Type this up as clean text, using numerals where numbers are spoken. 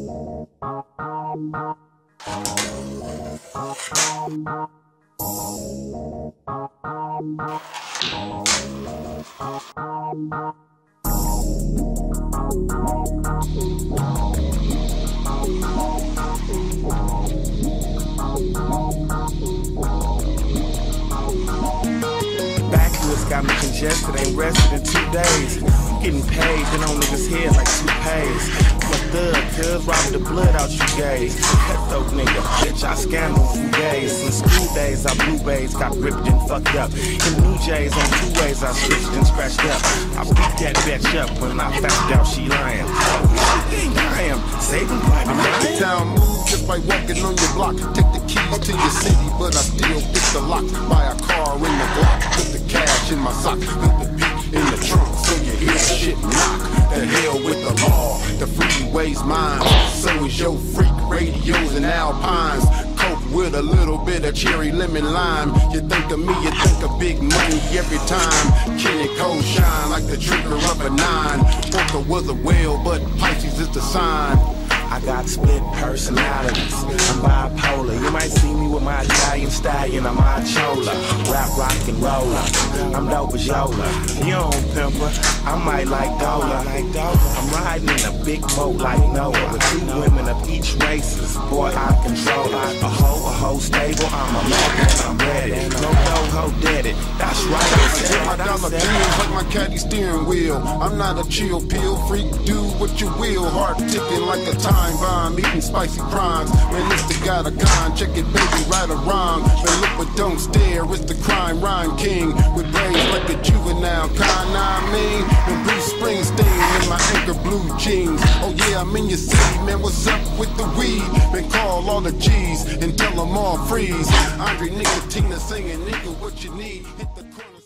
Backwoods got me congested, ain't rested in 2 days. I'm getting paid, been on niggas' head like toupees. I'm a thug, cuz robbing the blood out you gays. Cutthroat nigga, bitch, I scandal from days. In school days, I blue bays, got ripped and fucked up. In New Jays, on 2 ways, I switched and scratched up. I beat that bitch up when I found out she lying. I am saving private Town move just by walking on your block. Take the keys to your city, but I still pick the lock. Buy a car in the block, put the cash in my sock, put the beat in the trunk, so you hear shit knock. The hell with the law, the freeway's mine. So is your freak radios and alpines. Coke with a little bit of cherry lemon lime. You think of me, you think of big money every time. Kenny Cole shine like the trigger of a 9. Porker was a whale, but Pisces is the sign. I got split personalities, I'm bipolar. You might see me with my Italian stallion, I'm my chola. Rap, rock, and roller, I'm dope as Yola. You don't pimper, I might like Dola. I'm riding in a big boat like Noah, with 2 women of each races. Boy, I control it. A hoe stable, I'm a man and I'm ready. No ho dead it, that's right. My dollar bills like my caddy steering wheel. I'm not a chill pill freak, do what you will. Heart ticking like a time bomb, eating spicy prawns. Realistic got a con, check it baby, right or wrong. But look but don't stare, it's the crime rhyme king. With brains like a juvenile, I mean. And Bruce Springsteen in my anchor blue jeans. Oh yeah, I'm in your city, man, what's up with the weed? Been call all the G's and tell them all freeze. Andre Nicotina singing, nigga, what you need? Hit the corner.